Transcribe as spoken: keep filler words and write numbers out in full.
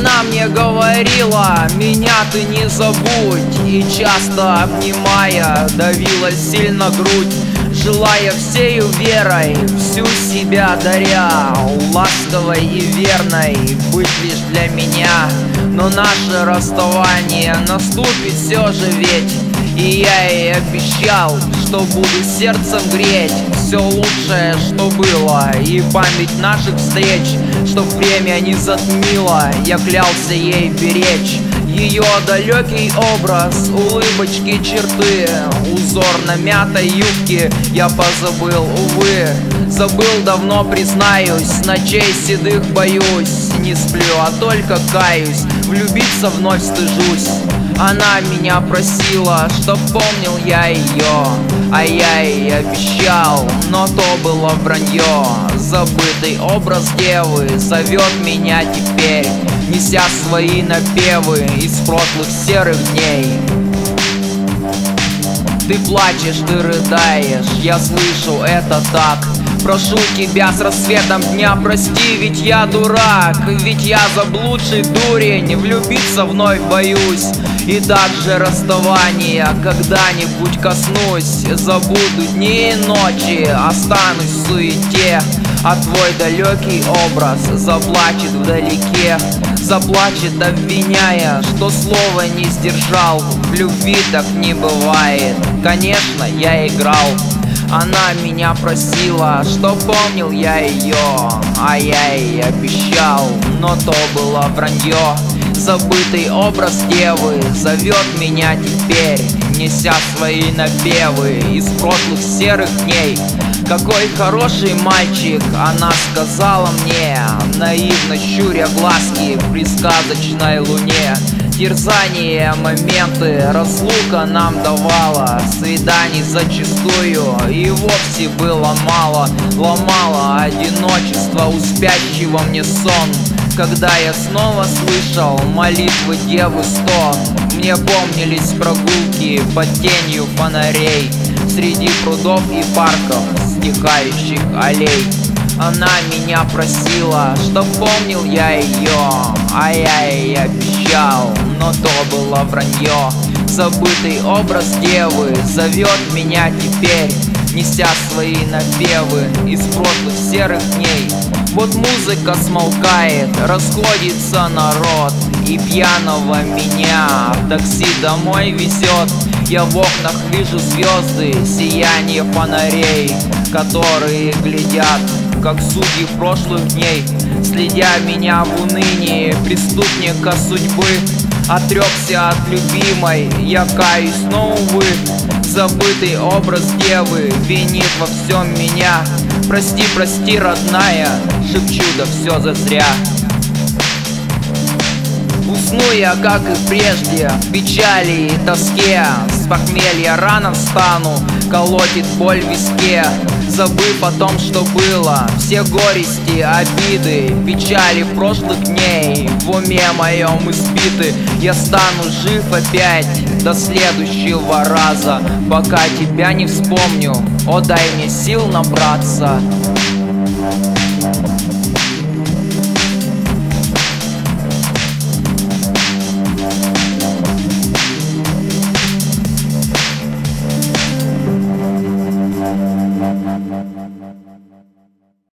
Она мне говорила, меня ты не забудь, и часто обнимая, давила сильно грудь, желая всею верой, всю себя даря, ласковой и верной быть лишь для меня. Но наше расставание наступит все же ведь, и я ей обещал, что буду сердцем греть все лучшее, что было, и память наших встреч, чтоб время не затмило, я клялся ей беречь ее далекий образ, улыбочки, черты, узор на мятой юбке я позабыл, увы. Забыл давно, признаюсь, ночей седых боюсь, не сплю, а только каюсь, влюбиться вновь стыжусь. Она меня просила, чтоб помнил я ее, а я ей обещал, но то было вранье. Забытый образ девы зовет меня теперь, неся свои напевы из прошлых серых дней. Ты плачешь, ты рыдаешь, я слышу это так. Прошу тебя с рассветом дня, прости, ведь я дурак, ведь я заблудший дурень, влюбиться вновь боюсь. И также расставания когда-нибудь коснусь, забуду дни и ночи, останусь в суете, а твой далекий образ заплачет вдалеке, заплачет, обвиняя, что слова не сдержал. В любви так не бывает, конечно, я играл. Она меня просила, что помнил я ее, а я ей обещал, но то было вранье. Забытый образ девы зовет меня теперь, неся свои напевы из прошлых серых дней. Какой хороший мальчик, она сказала мне, наивно щуря глазки при сказочной луне. Терзание, моменты, разлука нам давала, свиданий зачастую и вовсе было мало. Ломало одиночество у спящего мне сон, когда я снова слышал молитвы девы стон. Мне помнились прогулки под тенью фонарей среди прудов и парков, стихающих аллей. Она меня просила, чтоб помнил я ее, а я ей обещал, но то было вранье. Забытый образ девы зовет меня теперь, неся свои напевы из прошлых серых дней. Вот музыка смолкает, расходится народ, и пьяного меня в такси домой везет. Я в окнах вижу звезды, сияние фонарей, которые глядят, как судьи прошлых дней, следя меня в унынии преступника судьбы. Отрекся от любимой, я каюсь, но увы, забытый образ девы винит во всем меня. Прости, прости, родная, шепчу, да все зазря. Усну я, как и прежде, в печали и тоске, с похмелья рано встану, колотит боль в виске. Забыв о том, что было, все горести, обиды, печали прошлых дней в уме моем избиты. Я стану жив опять до следующего раза, пока тебя не вспомню, о, дай мне сил набраться.